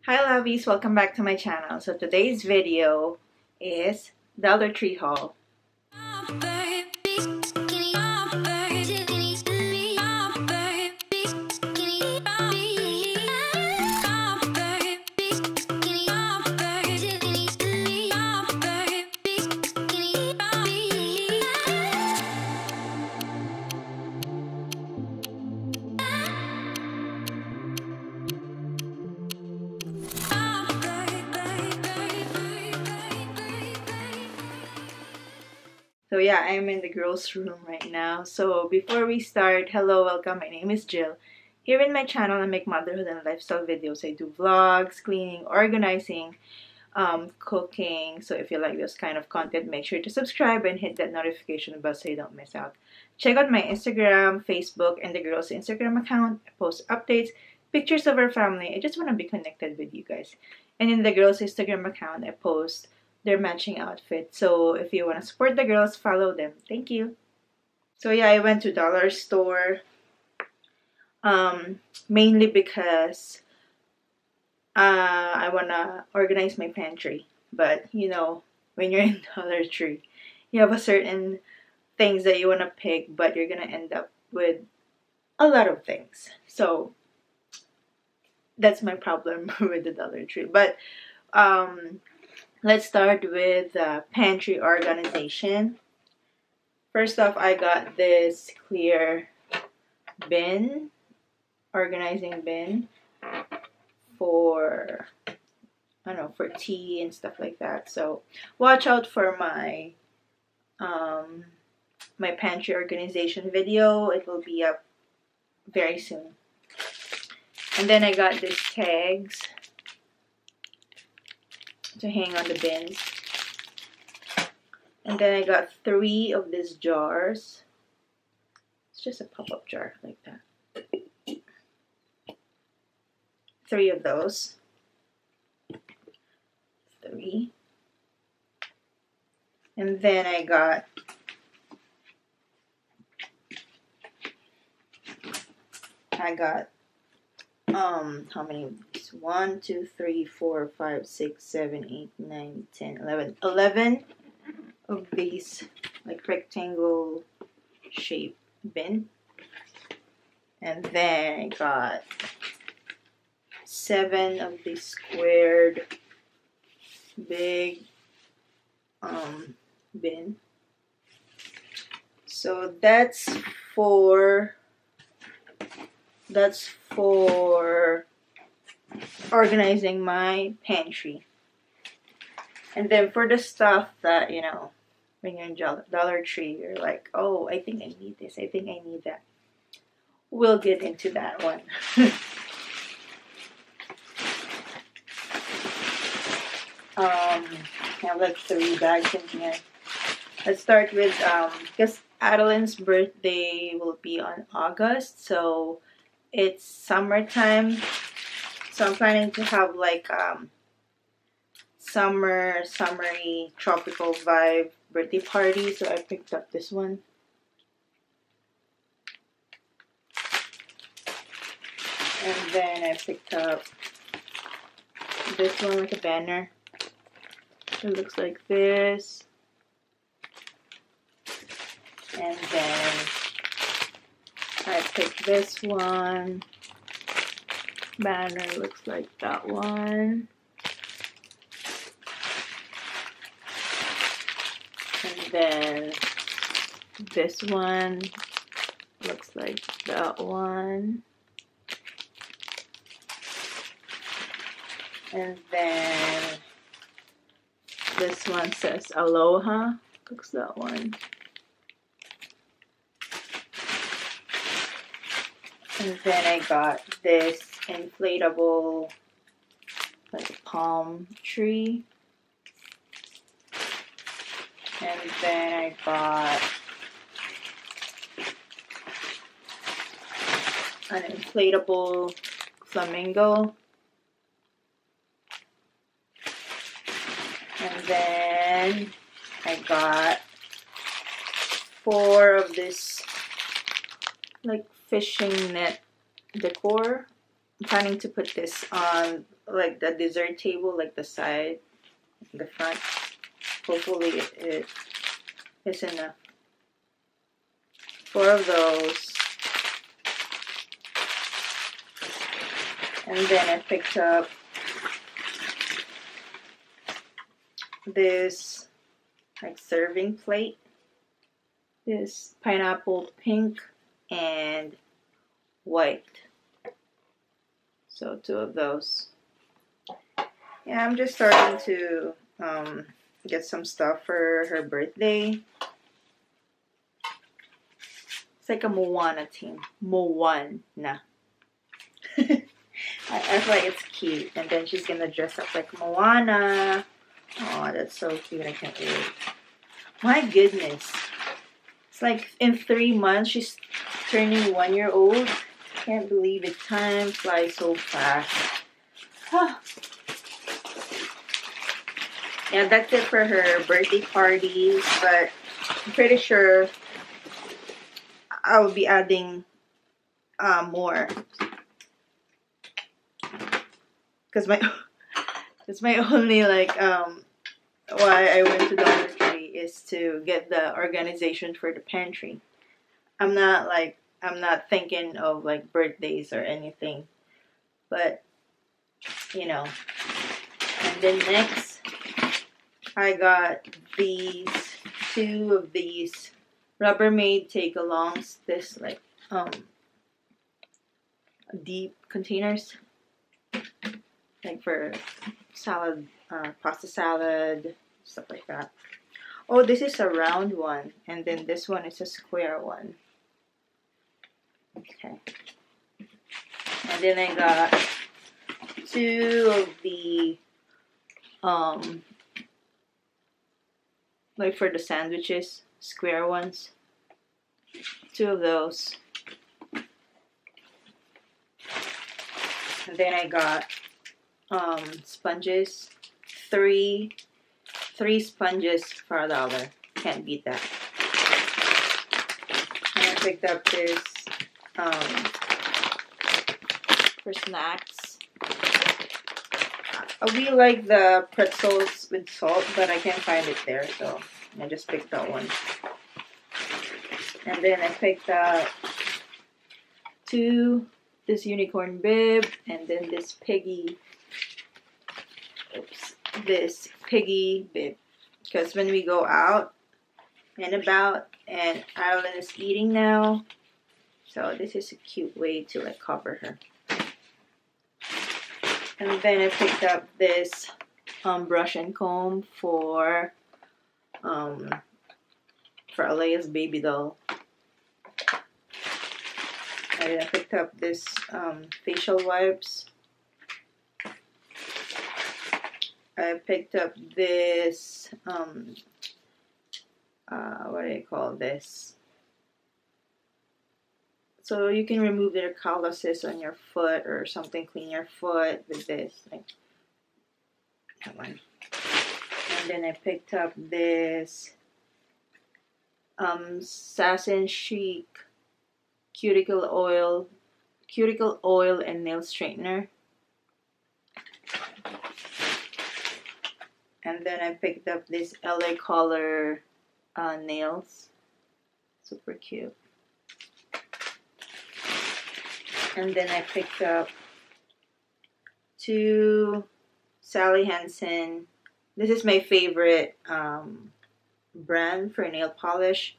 Hi lovies, welcome back to my channel. So today's video is Dollar Tree haul. So yeah, I'm in the girls' room right now. So before we start, hello, welcome. My name is Jill. Here in my channel, I make motherhood and lifestyle videos. I do vlogs, cleaning, organizing, cooking. So if you like this kind of content, make sure to subscribe and hit that notification bell so you don't miss out. Check out my Instagram, Facebook, and the girls' Instagram account. I post updates, pictures of our family. I just want to be connected with you guys. And in the girls' Instagram account, I post their matching outfit. So if you want to support the girls, follow them. Thank you. So yeah, I went to dollar store mainly because I want to organize my pantry. But you know, when you're in Dollar Tree, you have a certain things that you want to pick, but you're gonna end up with a lot of things. So that's my problem with the Dollar Tree. But let's start with pantry organization. First off, I got this clear bin, organizing bin for, I don't know, for tea and stuff like that. So watch out for my my pantry organization video. It will be up very soon. And then I got these tags to hang on the bins. And then I got 3 of these jars. It's just a pop-up jar like that. 3 of those. 3. And then I got how many of these? 1, 2, 3, 4, 5, 6, 7, 8, 9, 10, 11. 11 of these like rectangle shape bin. And then I got 7 of these squared big bin. So that's for organizing my pantry. And then for the stuff that, you know, when you're in Dollar Tree, you're like, oh, I think I need this, I think I need that. We'll get into that one. I have like 3 bags in here. Let's start with, because Adalyn's birthday will be on August, so it's summertime. So I'm planning to have like summery tropical vibe birthday party. So I picked up this one. And then I picked up this one with a banner. It looks like this. And then I picked this one. Banner looks like that one. And then this one looks like that one. And then this one says Aloha. Looks that one. And then I got this inflatable like palm tree. And then I got an inflatable flamingo. And then I got 4 of this like fishing net decor. I'm planning to put this on like the dessert table, like the side, the front. Hopefully it is enough. 4 of those. And then I picked up this like serving plate. This pineapple pink and white. So 2 of those. Yeah, I'm just starting to get some stuff for her birthday. It's like a Moana theme. Moana. I feel like it's cute. And then she's gonna dress up like Moana. Oh, that's so cute. I can't wait. My goodness. It's like in 3 months she's turning 1 year old. Can't believe it. Time flies so fast. Yeah, that's it for her birthday parties. But I'm pretty sure I will be adding more. Because my only like why I went to Dollar Tree is to get the organization for the pantry. I'm not thinking of like birthdays or anything, but you know. And then next I got these 2 of these Rubbermaid take-alongs. This like deep containers, like for salad, pasta salad, stuff like that. Oh, this is a round one, and then this one is a square one. Okay. And then I got 2 of the like for the sandwiches, square ones. 2 of those. And then I got sponges. 3 sponges for $1. Can't beat that. And I picked up this for snacks. We like the pretzels with salt, but I can't find it there, so I just picked that one. And then I picked up 2, this unicorn bib, and then this piggy bib. Because when we go out and about, and Adeline is eating now, so this is a cute way to like cover her. And then I picked up this brush and comb for ALAIYA's baby doll. And then I picked up this facial wipes. I picked up this what do you call this? So you can remove the calluses on your foot or something, clean your foot with this, like that one. And then I picked up this Satin Chic cuticle oil and nail straightener. And then I picked up this LA Color nails. Super cute. And then I picked up 2 Sally Hansen. This is my favorite brand for nail polish.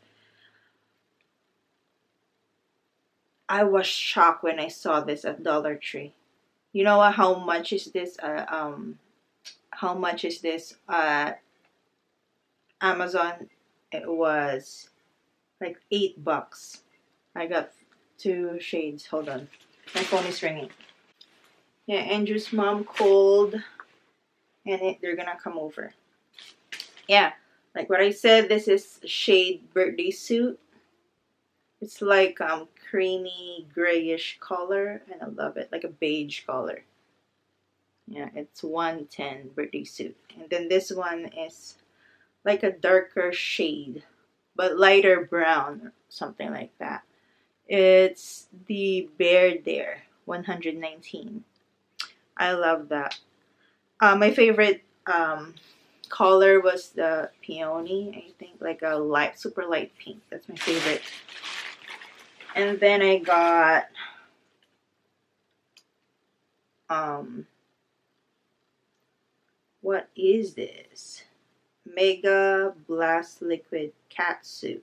I was shocked when I saw this at Dollar Tree. You know what? How much is this? How much is this at Amazon? It was like $8. I got 2 shades. Hold on. My phone is ringing. Yeah, Andrew's mom called, and they're gonna come over. Yeah, like what I said, this is shade birthday suit. It's like creamy grayish color, and I love it, like a beige color. Yeah, it's 110 birthday suit. And then this one is like a darker shade, but lighter brown, something like that. It's the Bear Dare 119. I love that. My favorite color was the peony, I think, like a light, super light pink. That's my favorite. And then I got what is this? Mega Blast Liquid Catsuit.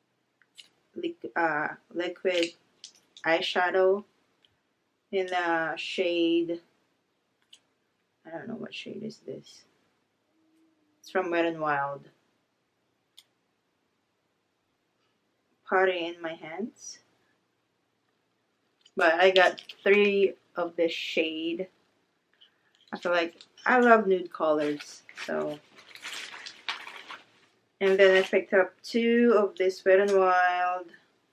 Liquid eyeshadow in the shade, I don't know what shade is this. It's from Wet n Wild. Party in my hands. But I got 3 of this shade. I feel like I love nude colors, so. And then I picked up 2 of this Wet n Wild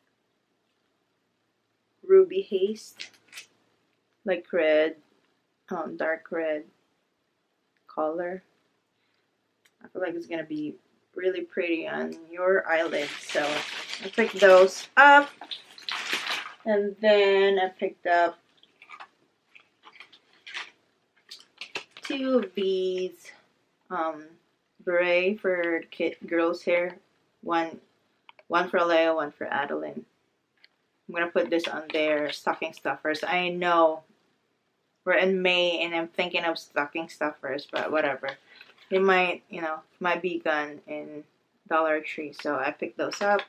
Ruby Haste, like red, dark red color. I feel like it's gonna be really pretty on your eyelids, so I picked those up. And then I picked up 2 of these beret for girls' hair. One for ALAIYA, one for ADALYNN. I'm gonna put this on their stocking stuffers. I know we're in May and I'm thinking of stocking stuffers, but whatever. They might, you know, might be gone in Dollar Tree, so I picked those up.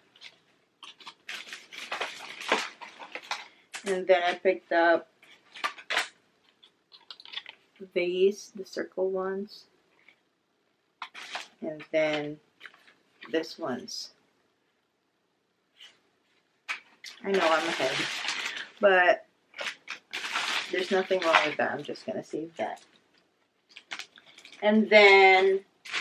And then I picked up these, the circle ones. And then this one's. I know I'm ahead, but there's nothing wrong with that. I'm just gonna save that. And then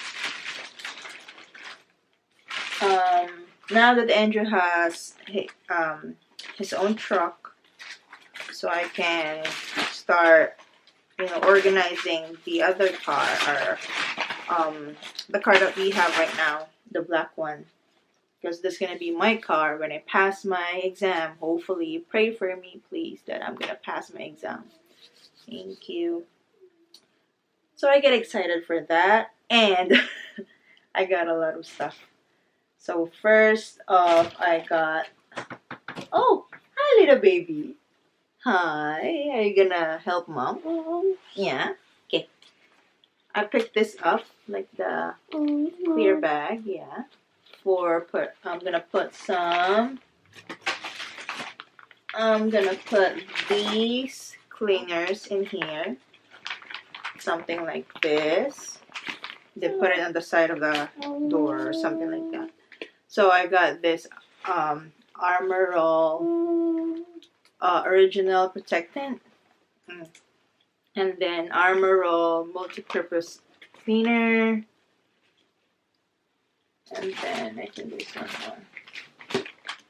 now that Andrew has his own truck, so I can start, you know, organizing the other car, or the car that we have right now, the black one. Because this is going to be my car when I pass my exam. Hopefully, pray for me, please, that I'm going to pass my exam. Thank you. So I get excited for that. And I got a lot of stuff. So first off, I got... Oh, hi, little baby. Hi. Are you going to help mom? Yeah. Okay. I picked this up, like the clear bag. Yeah. I'm gonna put these cleaners in here, something like this. They put it on the side of the door or something like that. So I got this Armor All original protectant, and then Armor All multi-purpose cleaner. And then I think there's one more.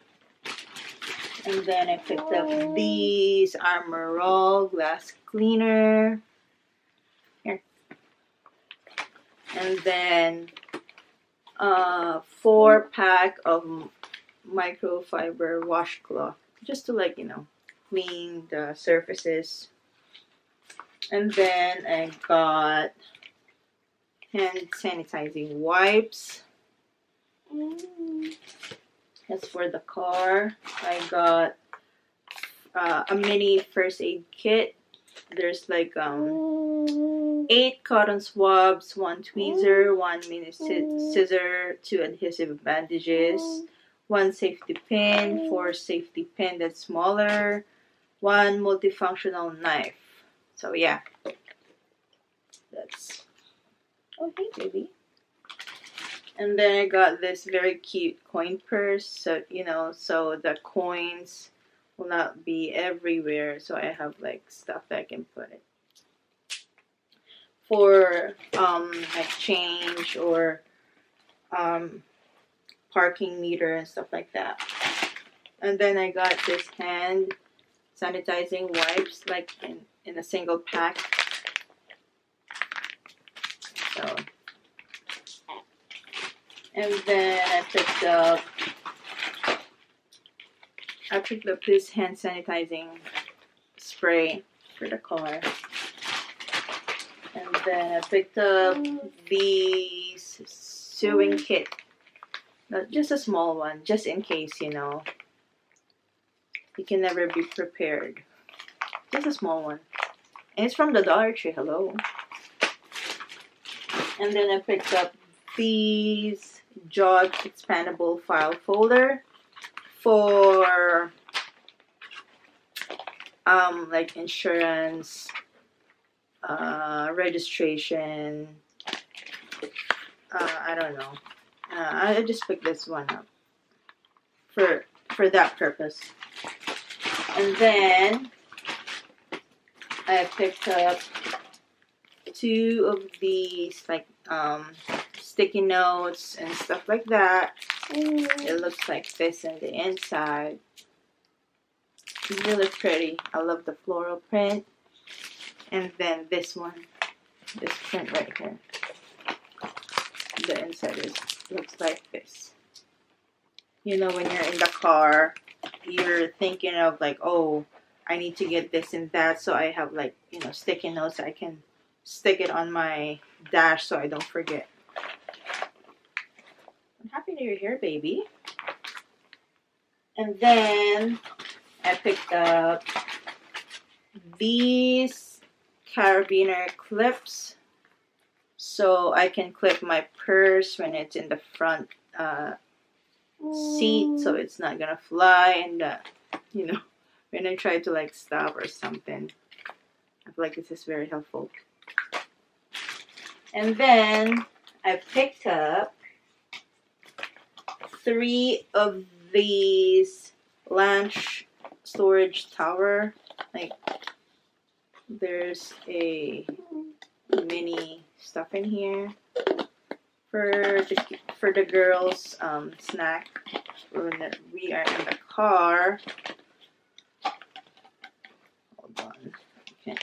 And then I picked up these Armor All glass cleaner. Here. And then 4-pack of microfiber washcloth. Just to, like, you know, clean the surfaces. And then I got hand sanitizing wipes. That's for the car. I got a mini first aid kit. There's like 8 cotton swabs, 1 tweezer, 1 mini scissor, 2 adhesive bandages, 1 safety pin, 4 safety pin that's smaller, 1 multifunctional knife. So yeah, that's okay, baby. And then I got this very cute coin purse, so, you know, so the coins will not be everywhere. So I have like stuff that I can put it for like change or parking meter and stuff like that. And then I got this hand sanitizing wipes, like in a single pack. So. And then I picked up this hand sanitizing spray for the car. And then I picked up these sewing kit. Just a small one, just in case, you know. You can never be prepared. Just a small one. And it's from the Dollar Tree, hello. And then I picked up these Jog expandable file folder for like insurance, registration, I don't know. I just picked this one up for that purpose. And then I picked up 2 of these like sticky notes and stuff like that. It looks like this in the inside. It's really pretty. I love the floral print. And then this one, this print right here. The inside looks like this. You know, when you're in the car, you're thinking of like, oh, I need to get this and that, so I have like, you know, sticky notes. I can stick it on my dash so I don't forget. I'm happy that you're here, baby. And then I picked up these carabiner clips so I can clip my purse when it's in the front seat, so it's not gonna fly. And you know, when I try to like stop or something, I feel like this is very helpful. And then I picked up 3 of these lunch storage tower. Like, there's a mini stuff in here for the girls' snack when we are in the car. Hold on. Okay.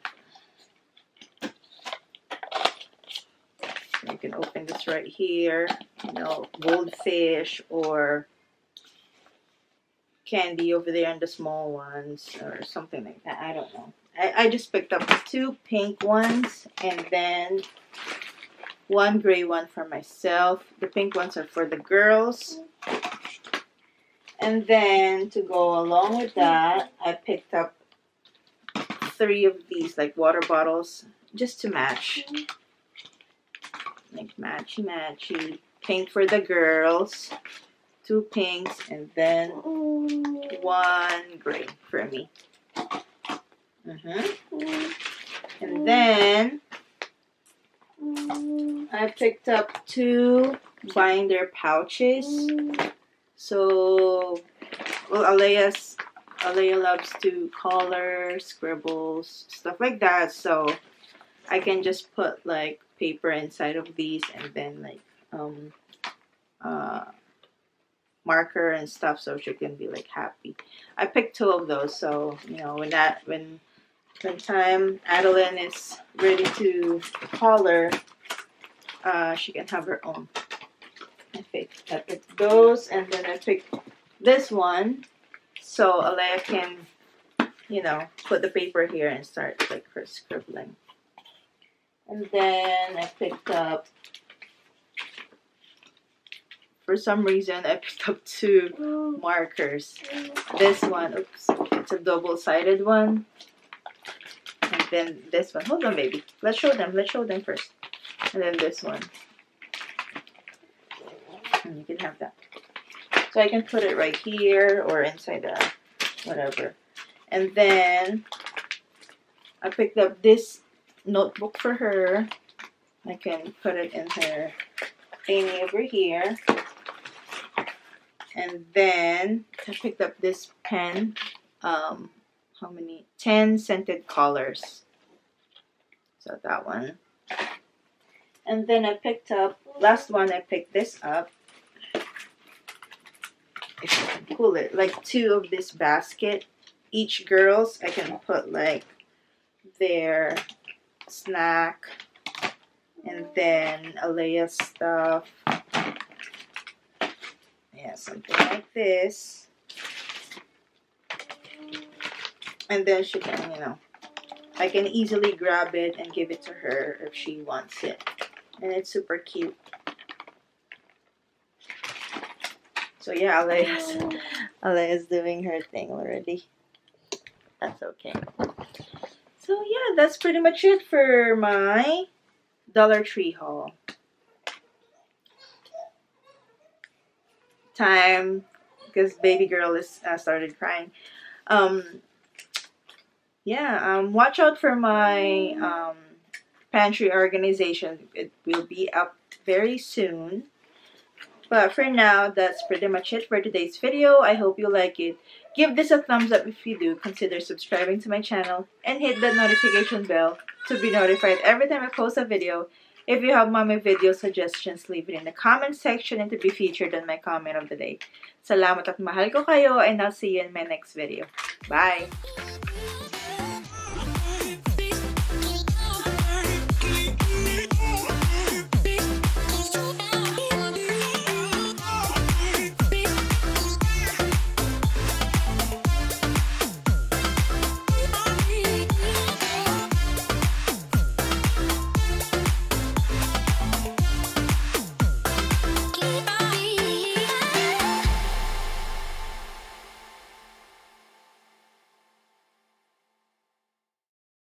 You can open this right here. You know, goldfish or candy over there and the small ones or something like that. I don't know. I just picked up 2 pink ones and then 1 gray one for myself. The pink ones are for the girls. And then to go along with that, I picked up 3 of these like water bottles just to match. Like matchy. Pink for the girls. 2 pinks and then 1 gray for me. And then I picked up 2 binder pouches. So, well, ALAIYA loves to color, scribbles, stuff like that. So I can just put like paper inside of these and then like marker and stuff, so she can be like happy. I picked 2 of those, so you know when time Adeline is ready to color, she can have her own. I picked those, and then I picked this one so ALAIYA can, you know, put the paper here and start like her scribbling. And then I picked up, for some reason, I picked up 2 markers. This one, oops, it's a double-sided one. And then this one. Hold on, baby. Let's show them first. And then this one. And you can have that. So I can put it right here or inside the whatever. And then I picked up this notebook for her. I can put it in her thingy over here. And then I picked up this pen. How many? 10 scented colors. So that one. And then I picked up, last one, I picked this up. If I can pull it, like 2 of this basket. Each girls, I can put like their snack and then ALAIYA stuff. Yeah, something like this. And then she can, you know, I can easily grab it and give it to her if she wants it. And it's super cute. So yeah, ALAIYA's doing her thing already. That's okay. So yeah, that's pretty much it for my Dollar Tree haul. Time, because baby girl is started crying. Yeah, watch out for my pantry organization. It will be up very soon. But for now, that's pretty much it for today's video. I hope you like it. Give this a thumbs up if you do. Consider subscribing to my channel and hit that notification bell to be notified every time I post a video. If you have mommy video suggestions, leave it in the comment section and to be featured on my comment of the day. Salamat at mahal ko kayo, and I'll see you in my next video. Bye!